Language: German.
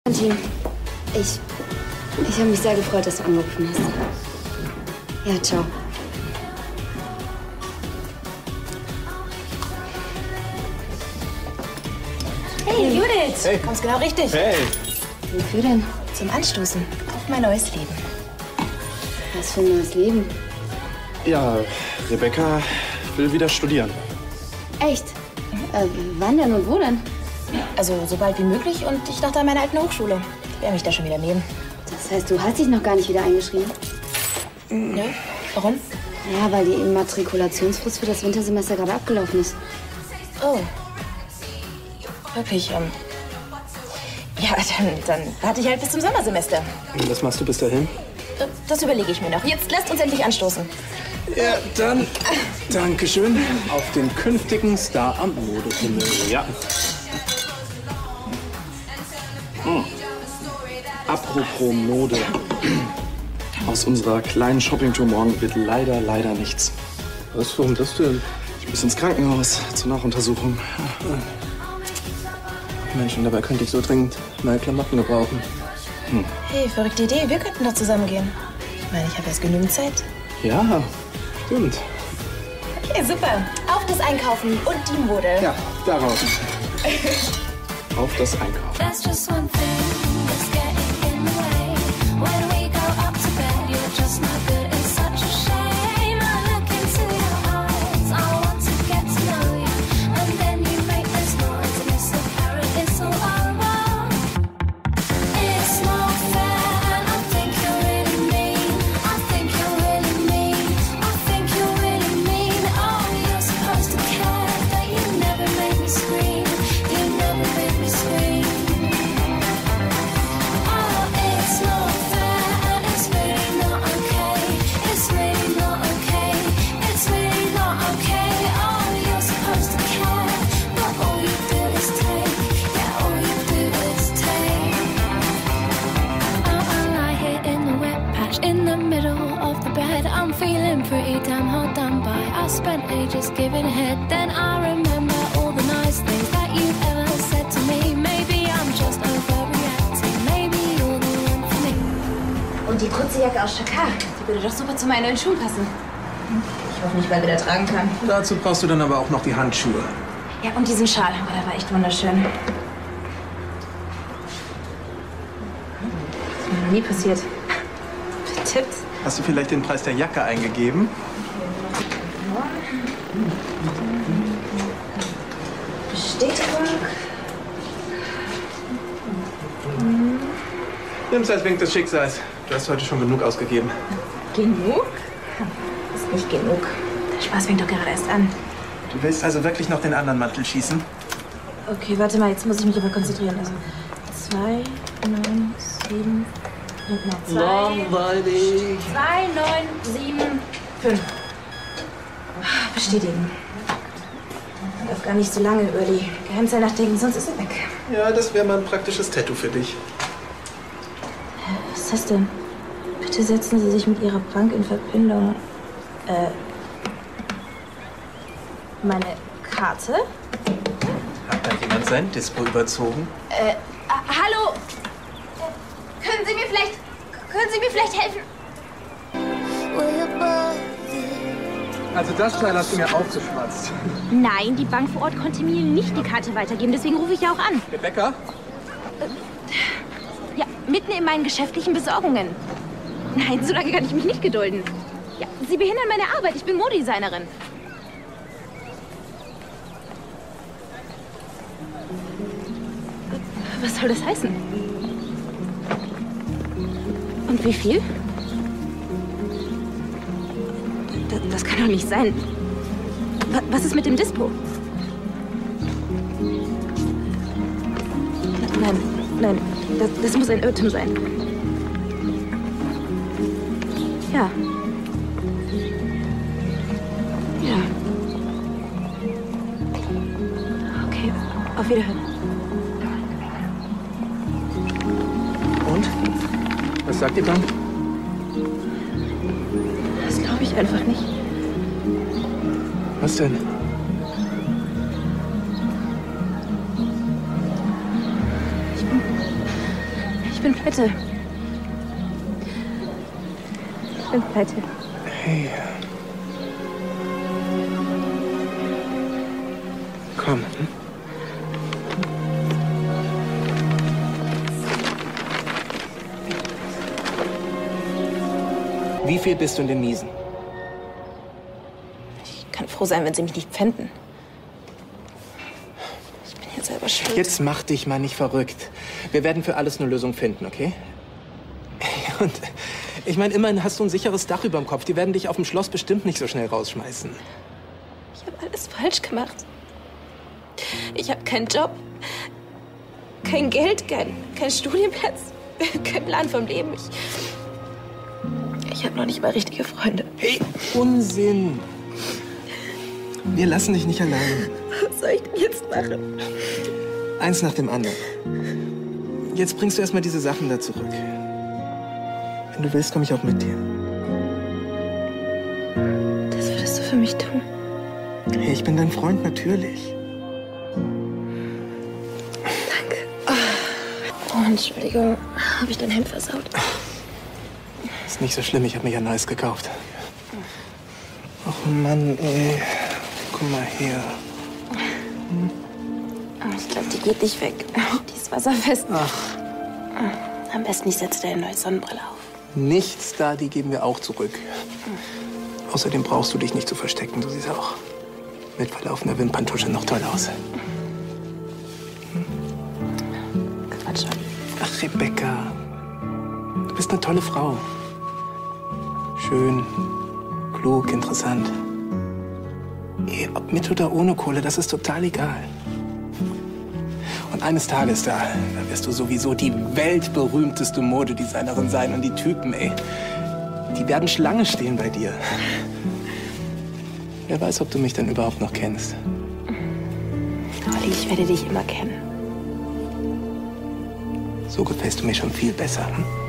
Team, ich habe mich sehr gefreut, dass du angerufen hast. Ja, ciao. Hey, Judith! Hey. Kommst genau richtig. Hey! Wofür denn? Zum Anstoßen auf mein neues Leben. Was für ein neues Leben? Ja, Rebecca will wieder studieren. Echt? Wann denn und wo denn? Also so bald wie möglich und ich dachte an meiner alten Hochschule. Ich werde mich da schon wieder nehmen. Das heißt, du hast dich noch gar nicht wieder eingeschrieben? Ja? Warum? Ja, weil die Immatrikulationsfrist für das Wintersemester gerade abgelaufen ist. Oh. Wirklich, ja, dann warte ich halt bis zum Sommersemester. Was machst du bis dahin? Das überlege ich mir noch. Jetzt lasst uns endlich anstoßen. Ja, dann Dankeschön auf den künftigen Star am Modehimmel. Ja. Apropos Mode. Aus unserer kleinen Shoppingtour morgen wird leider nichts. Was, warum das denn? Ich muss ins Krankenhaus zur Nachuntersuchung. Mensch, und dabei könnte ich so dringend neue Klamotten gebrauchen. Hey, verrückte Idee. Wir könnten doch zusammen gehen. Ich meine, ich habe jetzt genügend Zeit. Ja, stimmt. Okay, super. Auf das Einkaufen und die Mode. Ja, darauf. Auf das Einkaufen. That's just one thing that's getting in the way. When we go up to bed, you're just not good. It's such a shame. I look into your eyes. I want to get to know you. And then you make this noise and it's apparent it's all over. It's not fair and I think you're really mean. I think you're really mean. I think you're really mean. Oh, you're supposed to care, but you never make me scream. You never make me scream. Oh, it's not fair and it's really not okay. It's really not okay. It's really not okay. Oh, you're supposed to care, but all you do is take. Yeah, all you do is take. Oh, I lie here in the wet patch in the middle of the bed. I'm feeling pretty damn hard done by. I spent ages giving head. Then I remember all the nice things that you've ever said to me. Maybe I'm just overreacting. Maybe you're the one for me. Und die kurze Jacke aus Chakar. Die würde doch super zu meinen neuen Schuhen passen. Ich hoffe nicht, weil wieder tragen kann. Dazu brauchst du dann aber auch noch die Handschuhe. Ja, und diesen Schal. Oh, der war echt wunderschön. Das ist mir noch nie passiert. Tipps? Hast du vielleicht den Preis der Jacke eingegeben? Bestätigung. Nimm's als Wink des Schicksals. Du hast heute schon genug ausgegeben. Genug? Das ist nicht genug. Der Spaß fängt doch gerade erst an. Du willst also wirklich noch den anderen Mantel schießen? Okay, warte mal, jetzt muss ich mich aber konzentrieren. Also 2, 9, 7 und noch 2. Langweilig. 2, 9, 7, 5. Bestätigen. Ich darf gar nicht so lange über die Geheimzahl nachdenken, sonst ist er weg. Ja, das wäre mal ein praktisches Tattoo für dich. Was ist das denn? Bitte setzen Sie sich mit Ihrer Bank in Verbindung. Meine Karte? Hat da jemand sein Dispo überzogen? Hallo? Können Sie mir vielleicht helfen? Also das Teil hast du mir aufgeschwatzt. Nein, die Bank vor Ort konnte mir nicht die Karte weitergeben. Deswegen rufe ich ja auch an. Rebecca? Ja, mitten in meinen geschäftlichen Besorgungen. Nein, so lange kann ich mich nicht gedulden. Ja, Sie behindern meine Arbeit. Ich bin Modedesignerin. Was soll das heißen? Und wie viel? Das kann doch nicht sein. Was ist mit dem Dispo? Nein, das muss ein Irrtum sein. Ja. Ja. Okay, auf Wiederhören. Und? Was sagt die Bank? Das glaube ich einfach nicht. Was denn? bin pleite. Ich bin pleite. Hey. Komm. Hm? Wie viel bist du in den Miesen? Ich kann froh sein, wenn Sie mich nicht pfänden. Ich bin jetzt selber schuld. Jetzt mach dich mal nicht verrückt. Wir werden für alles eine Lösung finden, okay? Und ich meine, immerhin hast du ein sicheres Dach über dem Kopf. Die werden dich auf dem Schloss bestimmt nicht so schnell rausschmeißen. Ich habe alles falsch gemacht. Ich habe keinen Job, kein Geld, kein Studienplatz, kein Plan vom Leben. Ich habe noch nicht mal richtige Freunde. Hey, Unsinn! Wir lassen dich nicht allein. Was soll ich denn jetzt machen? Eins nach dem anderen. Jetzt bringst du erstmal diese Sachen da zurück. Wenn du willst, komme ich auch mit dir. Das würdest du für mich tun? Hey, ich bin dein Freund, natürlich. Danke. Oh, Entschuldigung. Habe ich dein Hemd versaut? Ist nicht so schlimm, ich habe mir ja Neues gekauft. Ach Mann, ey. Guck mal her. Ich glaube, die geht nicht weg. Die ist wasserfest. Ach. Am besten, ich setze dir eine neue Sonnenbrille auf. Nichts da, die geben wir auch zurück. Außerdem brauchst du dich nicht zu verstecken. Du siehst auch mit verlaufener Wimperntusche noch toll aus. Quatsch. Ach, Rebecca. Du bist eine tolle Frau. Schön, klug, interessant. Ob mit oder ohne Kohle, das ist total egal. Und eines Tages, da wirst du sowieso die weltberühmteste Modedesignerin sein. Und die Typen, ey, die werden Schlange stehen bei dir. Wer weiß, ob du mich dann überhaupt noch kennst. Olli, ich werde dich immer kennen. So gefällst du mir schon viel besser. Hm?